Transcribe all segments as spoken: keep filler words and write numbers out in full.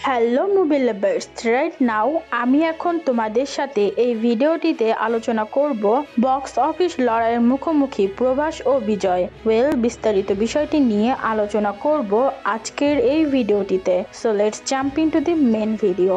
Hello movie lovers, right now আমি এখন তোমাদের সাথে এই ভিডিওটিতে আলোচনা করব বক্স অফিস লড়াইয়ের মুখোমুখি প্রভাস ও বিজয়। ওয়েল, বিস্তারিত বিষয়টি নিয়ে আলোচনা করব আজকের এই ভিডিওটিতে। So let's jump into the main video.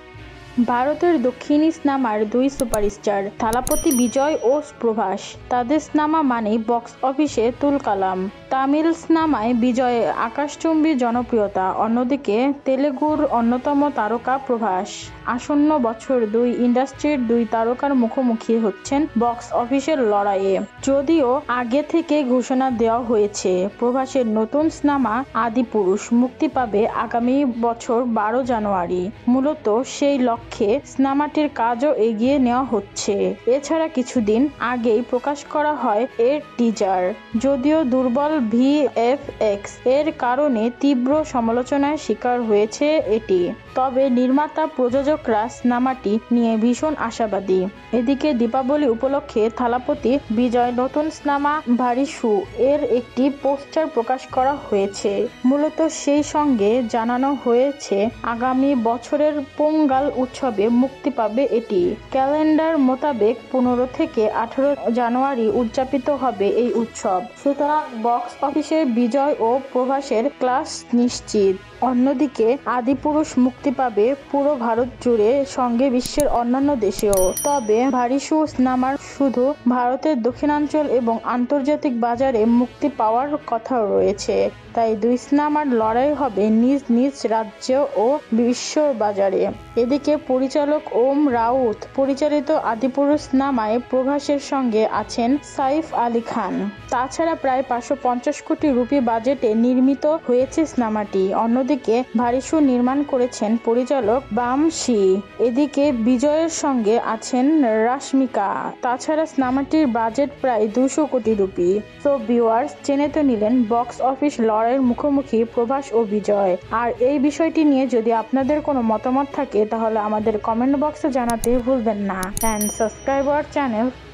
ভারতের দক্ষিণী সিনেমার দুই সুপারস্টার থালাপতি বিজয় ও প্রভাস, তাদের সিনেমা মানেই বক্স অফিসে তুলকালাম। তামিল সিনেমায় বিজয়ের আকাশচুম্বী জনপ্রিয়তা, অন্যদিকে তেলেগুর অন্যতম তারকা প্রভাস। আসন্ন বছর দুই ইন্ডাস্ট্রির দুই তারকার মুখোমুখি হচ্ছেন বক্স অফিসের লড়াইয়ে। যদিও আগে থেকে ঘোষণা দেওয়া হয়েছে প্রভাসের নতুন সিনেমা আদিপুরুষ মুক্তি পাবে আগামী বছর বারো জানুয়ারি। মূলত সেই লক্ষ্যে সিনেমাটির কাজও এগিয়ে নেওয়া হচ্ছে। এছাড়া কিছুদিন আগেই প্রকাশ করা হয় এর টিজার। যদিও দুর্বল ভি এফ এক্স এর কারণে তীব্র সমালোচনার শিকার হয়েছে এটি, তবে নির্মাতা প্রযোজকরা সিনেমাটি নিয়ে ভীষণ আশাবাদী। এদিকে দীপাবলি উপলক্ষে থালাপতি বিজয় নতুন সিনেমা ভারিসু এর একটি পোস্টার প্রকাশ করা হয়েছে। মূলত সেই সঙ্গে জানানো হয়েছে আগামী বছরের পোঙ্গাল উৎসবে মুক্তি পাবে এটি। ক্যালেন্ডার মোতাবেক পনেরো থেকে আঠারো জানুয়ারি উদযাপিত হবে এই উৎসব। সুতরাং বক্স অফিসের বিজয় ও প্রভাসের ক্লাস নিশ্চিত। অন্যদিকে আদিপুরুষ মুক্তি পাবে পুরো ভারত জুড়ে, সঙ্গে বিশ্বের অন্যান্য দেশেও। তবে ভারিসু সিনেমার শুধু ভারতের দক্ষিণাঞ্চল এবং আন্তর্জাতিক বাজারে মুক্তি পাওয়ার কথা রয়েছে। তাই দুই সিনেমার লড়াই হবে নিজ নিজ রাজ্য ও বিশ্ব বাজারে। এদিকে পরিচালক ওম রাউত পরিচালিত আদিপুরুষ সিনেমায় প্রভাসের সঙ্গে আছেন সাইফ আলী খান। তাছাড়া প্রায় পাঁচশো পঞ্চাশ কোটি রুপি বাজেটে নির্মিত হয়েছে সিনেমাটি। অন্যদিকে ভারিসু নির্মাণ করেছেন পরিচালক বামশি। এদিকে বিজয়ের সঙ্গে আছেন রাশমিকা। তাছাড়া সিনেমাটির বাজেট প্রায় দুশো কোটি রুপি। তো ভিউয়ার্স, জেনে তো নিলেন বক্স অফিস লড়াইয়ের মুখোমুখি প্রভাস ও বিজয়। আর এই বিষয়টি নিয়ে যদি আপনাদের কোনো মতামত থাকে তাহলে আমাদের কমেন্ট বক্সে জানাতে ভুলবেন না। And subscribe our channel